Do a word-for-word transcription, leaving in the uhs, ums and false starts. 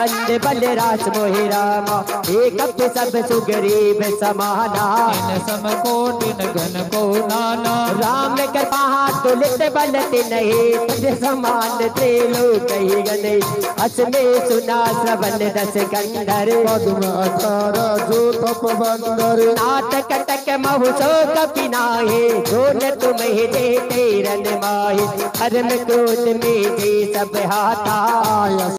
अंध बल रास मोहि रामा, एक अप सब सुग्रीव समाना। इन सम कोटिन घन को नाना, राम कृपा तुलित बल तिन्हि, तुझ समान त्रिलोक ही गने। अस में सुना श्रवण दस कंधर, पद्म अठारह जो तपवंदर। नाथ कटक महु शोक पिनाहे, जोन तुम्हें दे तेरन माहे। धर्म क्रोध में जे सब हाथा,